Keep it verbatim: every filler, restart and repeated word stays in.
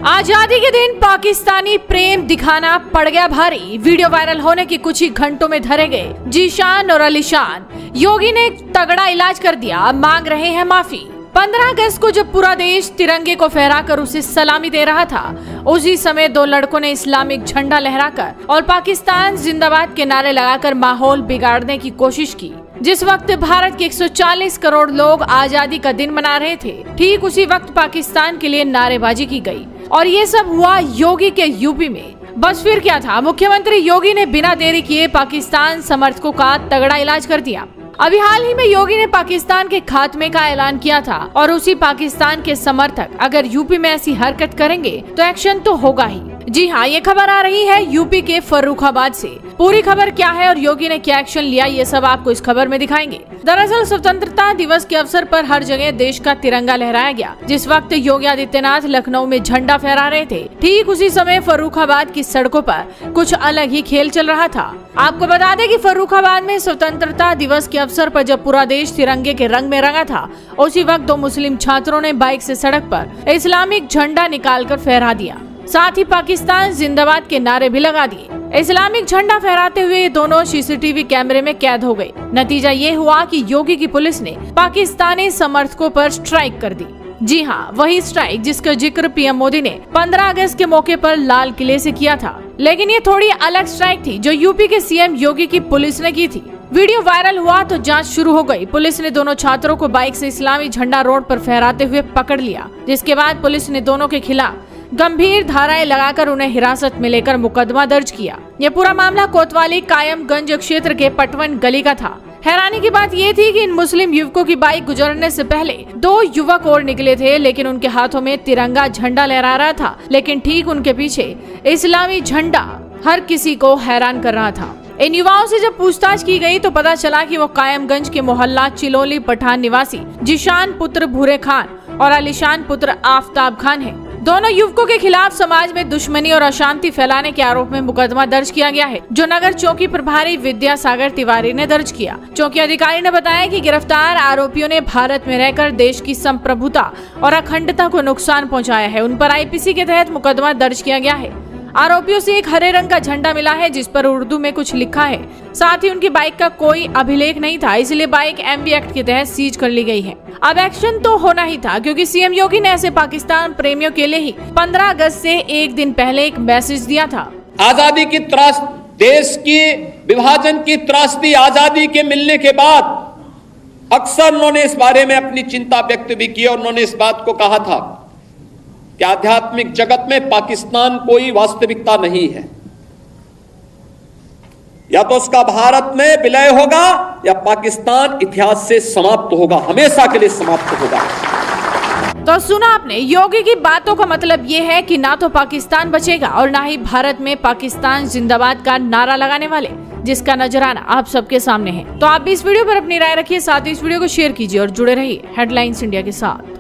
आजादी के दिन पाकिस्तानी प्रेम दिखाना पड़ गया भारी। वीडियो वायरल होने के कुछ ही घंटों में धरे गए जीशान और अलीशान। योगी ने तगड़ा इलाज कर दिया, मांग रहे हैं माफी। पंद्रह अगस्त को जब पूरा देश तिरंगे को फहराकर उसे सलामी दे रहा था, उसी समय दो लड़कों ने इस्लामिक झंडा लहराकर और पाकिस्तान जिंदाबाद के नारे लगाकर माहौल बिगाड़ने की कोशिश की। जिस वक्त भारत के एक सौ चालीस करोड़ लोग आजादी का दिन मना रहे थे, ठीक उसी वक्त पाकिस्तान के लिए नारेबाजी की गई और ये सब हुआ योगी के यूपी में। बस फिर क्या था, मुख्यमंत्री योगी ने बिना देरी किए पाकिस्तान समर्थकों का तगड़ा इलाज कर दिया। अभी हाल ही में योगी ने पाकिस्तान के खात्मे का ऐलान किया था और उसी पाकिस्तान के समर्थक अगर यूपी में ऐसी हरकत करेंगे तो एक्शन तो होगा ही। जी हाँ, ये खबर आ रही है यूपी के फर्रुखाबाद से। पूरी खबर क्या है और योगी ने क्या एक्शन लिया, ये सब आपको इस खबर में दिखाएंगे। दरअसल स्वतंत्रता दिवस के अवसर पर हर जगह देश का तिरंगा लहराया गया। जिस वक्त योगी आदित्यनाथ लखनऊ में झंडा फहरा रहे थे, ठीक उसी समय फर्रुखाबाद की सड़कों पर कुछ अलग ही खेल चल रहा था। आपको बता दें कि फर्रुखाबाद में स्वतंत्रता दिवस के अवसर पर जब पूरा देश तिरंगे के रंग में रंगा था, उसी वक्त दो मुस्लिम छात्रों ने बाइक से सड़क पर इस्लामिक झंडा निकालकर फहरा दिया। साथ ही पाकिस्तान जिंदाबाद के नारे भी लगा दिए। इस्लामिक झंडा फहराते हुए ये दोनों सीसीटीवी कैमरे में कैद हो गए। नतीजा ये हुआ कि योगी की पुलिस ने पाकिस्तानी समर्थकों पर स्ट्राइक कर दी। जी हाँ, वही स्ट्राइक जिसका जिक्र पीएम मोदी ने पंद्रह अगस्त के मौके पर लाल किले से किया था। लेकिन ये थोड़ी अलग स्ट्राइक थी जो यूपी के सीएम योगी की पुलिस ने की थी। वीडियो वायरल हुआ तो जांच शुरू हो गई। पुलिस ने दोनों छात्रों को बाइक से इस्लामी झंडा रोड पर फहराते हुए पकड़ लिया, जिसके बाद पुलिस ने दोनों के खिलाफ गंभीर धाराएं लगाकर उन्हें हिरासत में लेकर मुकदमा दर्ज किया। यह पूरा मामला कोतवाली कायमगंज क्षेत्र के पटवन गली का था। हैरानी की बात ये थी कि इन मुस्लिम युवकों की बाइक गुजरने से पहले दो युवक और निकले थे, लेकिन उनके हाथों में तिरंगा झंडा लहरा रहा था। लेकिन ठीक उनके पीछे इस्लामी झंडा हर किसी को हैरान कर रहा था। इन युवाओं से जब पूछताछ की गई तो पता चला कि वो कायमगंज के मोहल्ला चिलोली पठान निवासी जीशान पुत्र भूरे खान और अलीशान पुत्र आफताब खान है। दोनों युवकों के खिलाफ समाज में दुश्मनी और अशांति फैलाने के आरोप में मुकदमा दर्ज किया गया है, जो नगर चौकी प्रभारी विद्यासागर तिवारी ने दर्ज किया। चौकी अधिकारी ने बताया कि गिरफ्तार आरोपियों ने भारत में रहकर देश की संप्रभुता और अखंडता को नुकसान पहुंचाया है। उन पर आईपीसी के तहत मुकदमा दर्ज किया गया है। आरोपियों से एक हरे रंग का झंडा मिला है जिस पर उर्दू में कुछ लिखा है। साथ ही उनकी बाइक का कोई अभिलेख नहीं था, इसलिए बाइक एमवी एक्ट के तहत सीज कर ली गई है। अब एक्शन तो होना ही था, क्योंकि सीएम योगी ने ऐसे पाकिस्तान प्रेमियों के लिए ही पंद्रह अगस्त से एक दिन पहले एक मैसेज दिया था। आजादी की त्रास, देश की विभाजन की त्रासदी आजादी के मिलने के बाद अक्सर उन्होंने इस बारे में अपनी चिंता व्यक्त भी की और उन्होंने इस बात को कहा था कि आध्यात्मिक जगत में पाकिस्तान कोई वास्तविकता नहीं है। या तो उसका भारत में विलय होगा या पाकिस्तान इतिहास से समाप्त होगा, हमेशा के लिए समाप्त होगा। तो सुना आपने, योगी की बातों का मतलब ये है कि ना तो पाकिस्तान बचेगा और ना ही भारत में पाकिस्तान जिंदाबाद का नारा लगाने वाले, जिसका नजराना आप सबके सामने है। तो आप भी इस वीडियो पर अपनी राय रखिए, साथ ही इस वीडियो को शेयर कीजिए और जुड़े रहिए हेडलाइंस इंडिया के साथ।